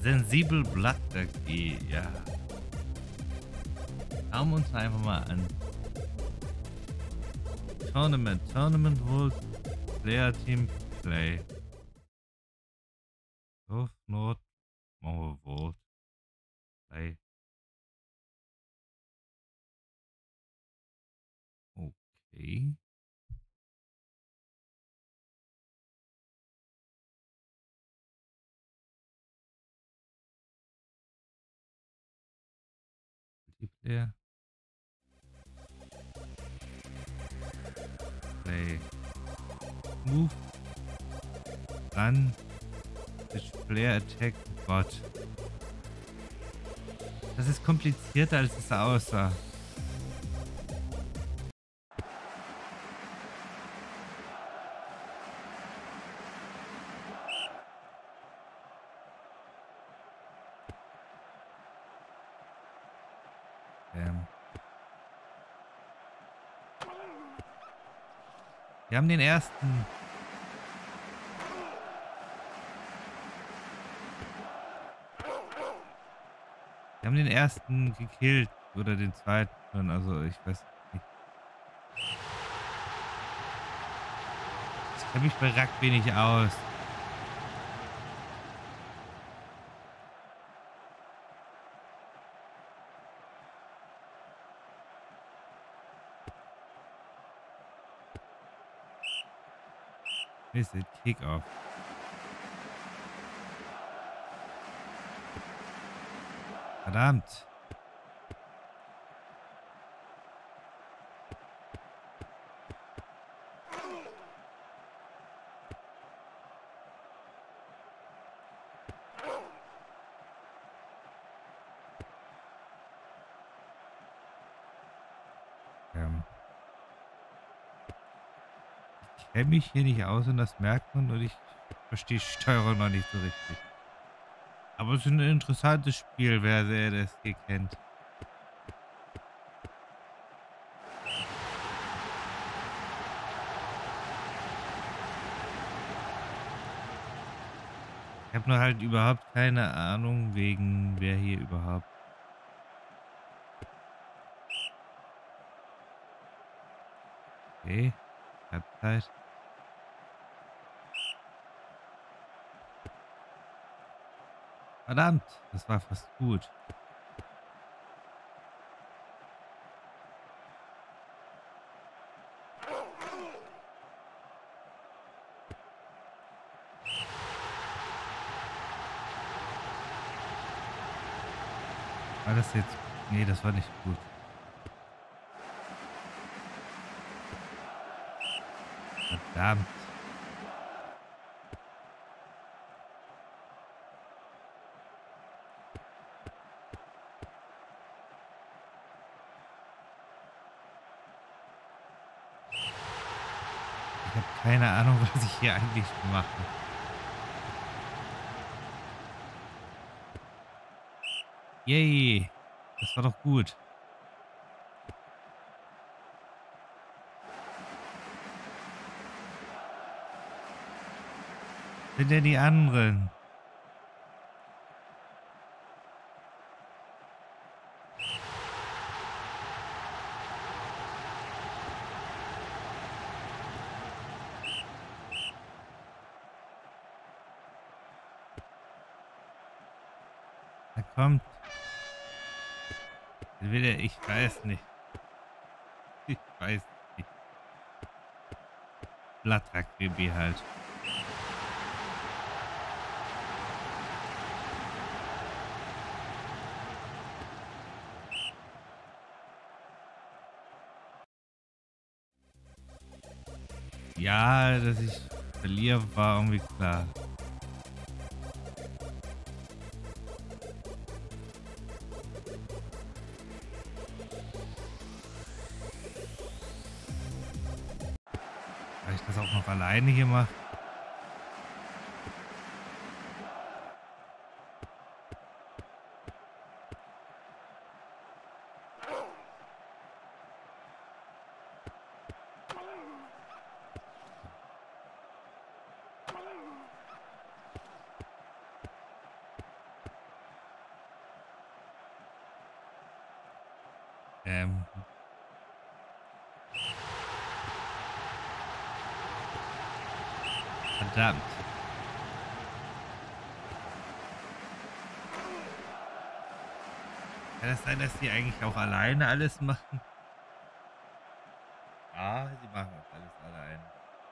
Sensibel Blattregie, ja. Schauen wir uns einfach mal an. Tournament Vote, Player Team Play. Auf Not, machen wir Vote. Play. Okay. Multiplayer. Play. Move. Run. Player Attack Bot. Das ist komplizierter, als es aussah. Wir haben den ersten. Wir haben den ersten gekillt. Oder den zweiten. Also ich weiß nicht. Ich kenne mich bei Rugby nicht aus. Ist es Kickoff. Verdammt. Ich kenne mich hier nicht aus und das merkt man und ich verstehe Steuerung noch nicht so richtig. Aber es ist ein interessantes Spiel, wer das hier kennt. Ich habe nur halt überhaupt keine Ahnung, wegen wer hier überhaupt. Okay, Halbzeit. Verdammt, das war fast gut. War das jetzt? Nee, das war nicht gut. Verdammt. Ich habe keine Ahnung, was ich hier eigentlich mache. Yay, das war doch gut. Sind denn die anderen? Da kommt. Will ich weiß nicht. Ich weiß nicht. Blattrugby halt. Ja, dass ich verliere, war irgendwie klar. Weil ich das auch noch alleine hier mache. Ähm, verdammt. Kann das sein, dass die eigentlich auch alleine alles machen? Ja, sie machen auch alles alleine.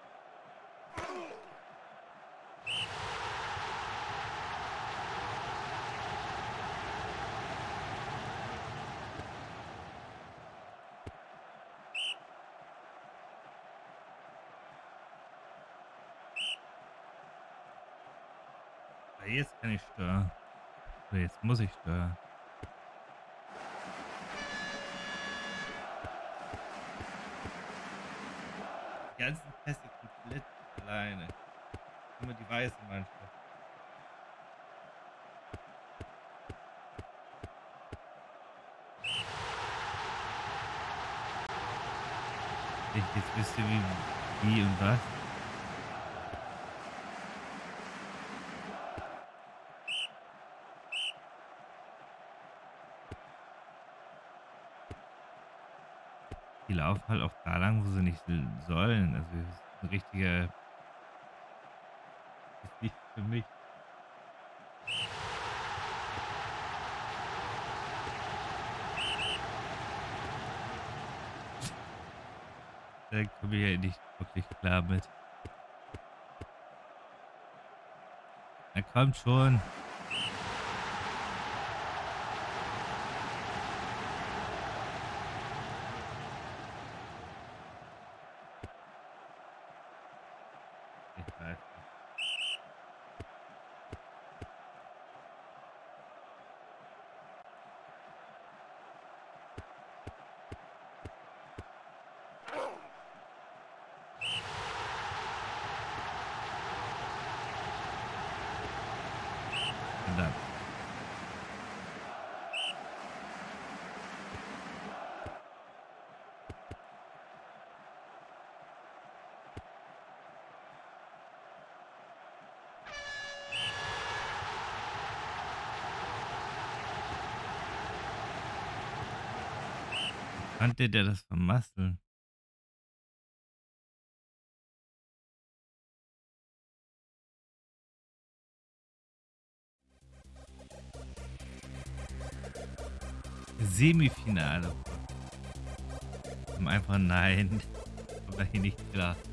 Aber jetzt kann ich steuern. Oder jetzt muss ich steuern. Die ganzen Pässe komplett alleine. Nur die weiße Mannschaft. Ich jetzt wüsste, wie und was. Die laufen halt auch da lang, wo sie nicht sollen. Also das ist ein richtiger, ist nicht für mich. Da komme ich ja nicht wirklich klar mit. Er kommt schon. Ich weiß nicht. Verdammt. Konnte der das vermasseln? Semifinale. Einfach nein. Aber hier nicht klar.